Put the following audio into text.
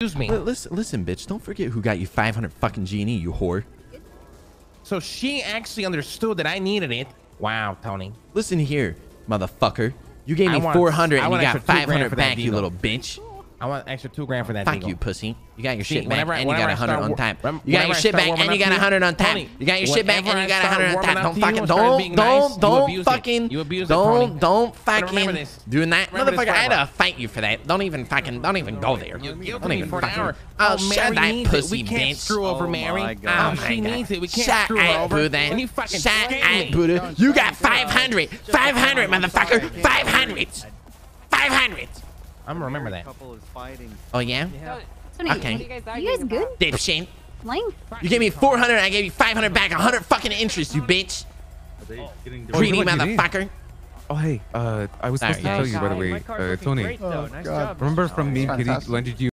Excuse me. Listen, bitch. Don't forget who got you 500 fucking G&E, you whore. So she actually understood that I needed it. Wow, Tony. Listen here, motherfucker. You gave me 400 and you got 500 back, you little bitch. I want extra $2,000 for that. Fuck you, pussy. You got your shit back whenever and you got 100 on time. whenever You got your I shit start back and warming you got up to 100 on time. Tony, You got your shit back and whenever you I got start 100 on time. warming up Don't to you fucking, and start being nice, don't you fucking, abuse it, Tony. don't Remember fucking this. doing that. Remember this Motherfucker, I had forever. to fight you for that. Don't even go there. You Don't even for an hour. Oh, Mary shut that needs it. pussy, We can't bitch. screw over Mary. my God. Oh She my needs God. it. We can't Shut screw her up, over. Buddha. And you fucking Shut scam up, me. Buddha. You got 500. 500, motherfucker. 500. 500. I'm gonna remember that. Couple is fighting. Oh, yeah? Tony, Okay. you guys good? Dipshit. Flying? You gave me 400, I gave you 500 back, 100 fucking interest, you bitch. Are they getting Greedy what you need. motherfucker. Oh, hey, I was supposed to Sorry. tell you, by the way, Tony, Nice job. remember from me and Kitty lended you